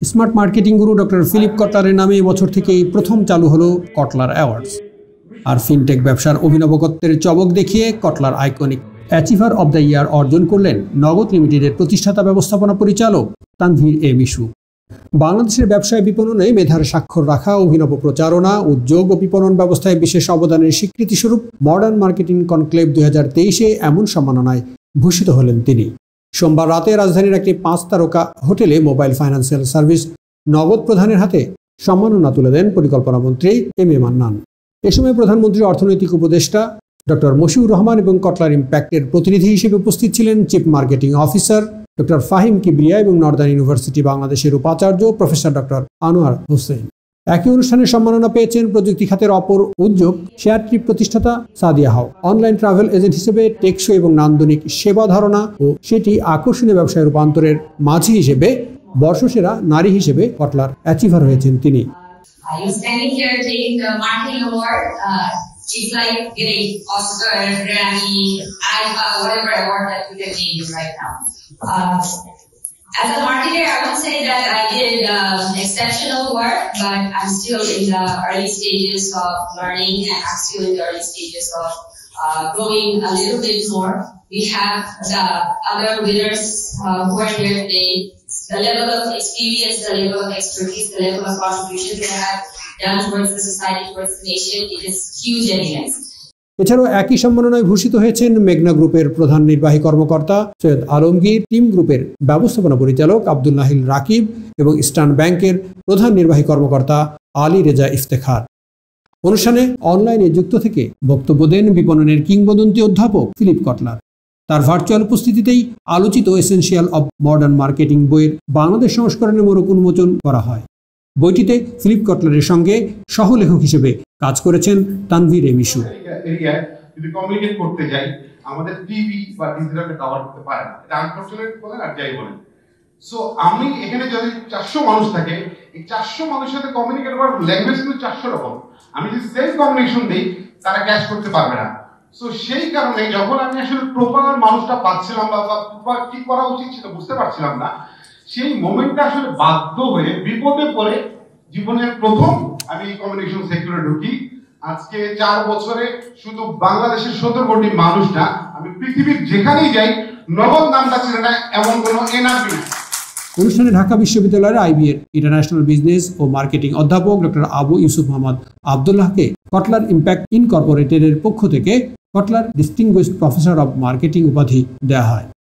Smart marketing গুরু doctor Philip কটলারের নামে এবছর থেকেই প্রথম চালু হলো কটলার অ্যাওয়ার্ডস। আর ফিনটেক ব্যবসার অভিনবকত্বের চমক দেখিয়ে Kotler iconic achiever of the year অর্জন করলেন নগদ লিমিটেডের প্রতিষ্ঠাতা ব্যবস্থাপনা পরিচালক তানভীর মিশু। বাংলাদেশের ব্যবসায় বিপণনে মেধার স্বাক্ষর রাখা, অভিনব প্রচারণা, উদ্যোগ ও বিপণন ব্যবস্থায় বিশেষ অবদানের স্বীকৃতিস্বরূপ মডার্ন মার্কেটিং কনক্লেভ 2023-এ এমন সম্মাননায় ভূষিত হলেন তিনি। সোমবার রাতে রাজধানীর একটি 5 তারকা হোটেলে মোবাইল ফাইন্যান্সিয়াল সার্ভিস নগদ প্রধানের হাতে সম্মাননা তুলে দেন পরিকল্পনা মন্ত্রী মান্নান। এ সময় প্রধানমন্ত্রীর অর্থনৈতিক উপদেষ্টা ডক্টর মশিউর রহমান এবং কটলার ইম্প্যাক্টের প্রতিনিধি হিসেবে উপস্থিত ছিলেন chief marketing officer doctor Fahim Kibria এবং নর্দার্ন ইউনিভার্সিটি বাংলাদেশের উপাচার্য প্রফেসর ডক্টর আনোয়ার হোসেন। একই অনুষ্ঠানে সম্মাননা পেয়েছেন প্রযুক্তি খাতের অপর উদ্যোগ শেয়ার ট্রিপ প্রতিষ্ঠাতা সাদিয়া হাও, অনলাইন ট্রাভেল এজেন্ট হিসেবে টেকসই এবং নান্দনিক সেবা ধারণা ও সেটি আকর্ষণীয় ব্যবসায় রূপান্তরের মাঝি হিসেবে বর্ষসেরা নারী হিসেবে কটলার অ্যাচিভার হয়েছেন তিনি। It's like getting Oscar, Grammy, Alpha, whatever award that you can name right now. As a marketer, I would say that I did exceptional work, but I'm still in the early stages of learning, and I'm still in the early stages of growing a little bit more. We have the other winners who are here today. The level of experience, the level of expertise, the level of contribution they have done towards the society, towards the nation, it is huge and immense. এছাড়াও একই সম্মাননায় ভূষিত হয়েছেন মেঘনা গ্রুপের প্রধান নির্বাহী কর্মকর্তা Syed Alamgir, team গ্রুপের ব্যবস্থাপনা পরিচালক আব্দুল নাহিল রাকিব এবং ইস্টার্ন ব্যাংকের প্রধান নির্বাহী কর্মকর্তা আলী রেজা ইফতেখার। অনুষ্ঠানে অনলাইনে যুক্ত থেকে বক্তব্য দেন বিপণনের কিংবদন্তি অধ্যাপক ফিলিপ কটলার। তার ভার্চুয়াল উপস্থিতিতেই আলোচিত এসেনশিয়াল অব মডার্ন মার্কেটিং বইয়ের বাংলাদেশ সংস্করণের মোড়ক উন্মোচন করা হয়। বইটিতে ফিলিপ কটলারের সঙ্গে সহলেখক হিসেবে কাজ করেছেন তানভীর মিশু। যদি কমিউনিকেট করতে যাই, আমাদের টিভি বা ডিজিটালকে কভার করতে পারে না, এটা আনফরচুনেট বলেন আর যাই বলেন। সো আমি এখানে যদি 400 মানুষ থাকে, এই 400 মানুষের সাথে কমিউনিকেট করার ল্যাঙ্গুয়েজ কিন্তু 400 রকম। আমি যদি সেম কমিউনিকেশন দিই, তারা ক্যাচ করতে পারবে না। সো সেই কারণে যখন আমি আসলে প্রপার মানুষটা পাচ্ছিলাম বা প্রপার কি করা উচিত সেটা বুঝতে পারছিলাম না, সেই মোমেন্টটা আসলে বাধ্য হয়ে বিপদে পড়ে জীবনের প্রথম আমি এই কমিউনিকেশন সেক্টরে ঢুকি। আজকে 4 বছরে শুধু বাংলাদেশের 17 কোটি মানুষ না, আমি পৃথিবীর যেখানেই যাই নগদ নামটা চিনে না এমন কোনো এনআরবি না। অনুষ্ঠানে ঢাকা বিশ্ববিদ্যালয়ের আইবিএর ইন্টারন্যাশনাল বিজনেস ও মার্কেটিং অধ্যাপক ডক্টর আবু ইউসুফ মোহাম্মদ আবদুল্লাহকে কটলার ইম্প্যাক্ট ইনকর্পোরেটেডের পক্ষ থেকে Kotler distinguished professor of marketing উপাধি দেওয়া হয়।